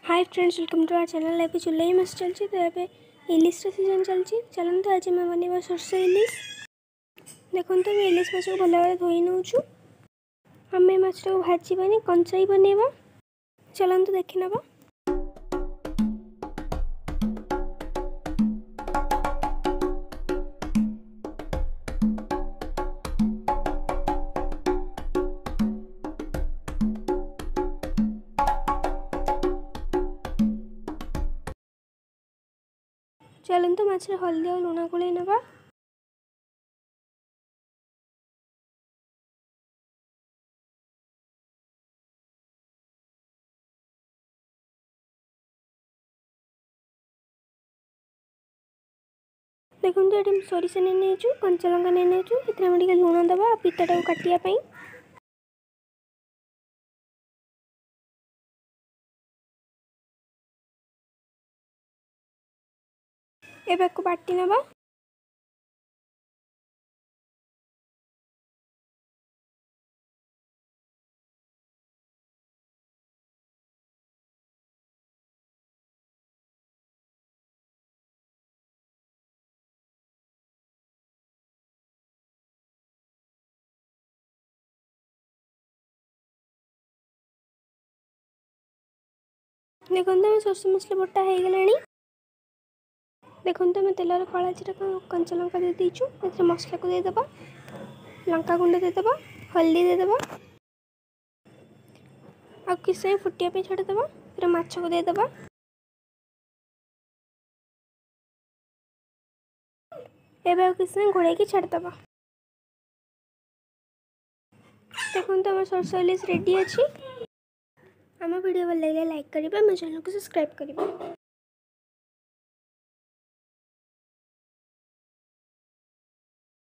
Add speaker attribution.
Speaker 1: Hi friends, welcome to our channel. अभी जुलाई मास चलती तो ये इलिश सीजन चलती। चलते आज मैं बनवा सोर्स इलिश। देखो तो इलिश माछ को भल भाव धोई नौ। आम माछ को भाजबानी कंचा ही बनवा। चलते देखी नवा। चलते माछ हल्दी और लुण गोल नवा। देखो ये सोरिष नहीं कंचा लंका नहीं लुण दबा पिताटा काटापी। एबे को बाटी नवा। देखो मैं सोर्स मसला बटा हो गला। देखो मैं तेल कला जीरा कंचा लंका दे दीचु। मसला को देदेबा, लंका गुंड देदेबा, हल्दी देदेबा आ किस समय फुटिया छाड़देबा। फिर माछ को देदेबा। एबे किस समय घोड़े छाड़देबा। देखो तो सोर्स इलिश रेडी अच्छी। आम वीडियो भल लगे लाइक करेंगे, चैनल को सब्सक्राइब करेंगे।